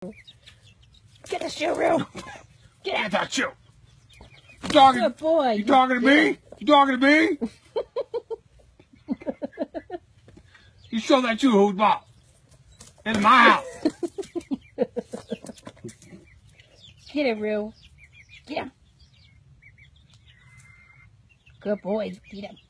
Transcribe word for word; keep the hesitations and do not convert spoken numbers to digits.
Get the shoe, Rue. Get, Get that shoe. You talking? Good boy. You talking to me? You talking to me? You show that shoe who's boss. In my house. Get it, Rue. Get him. Good boy. Get him.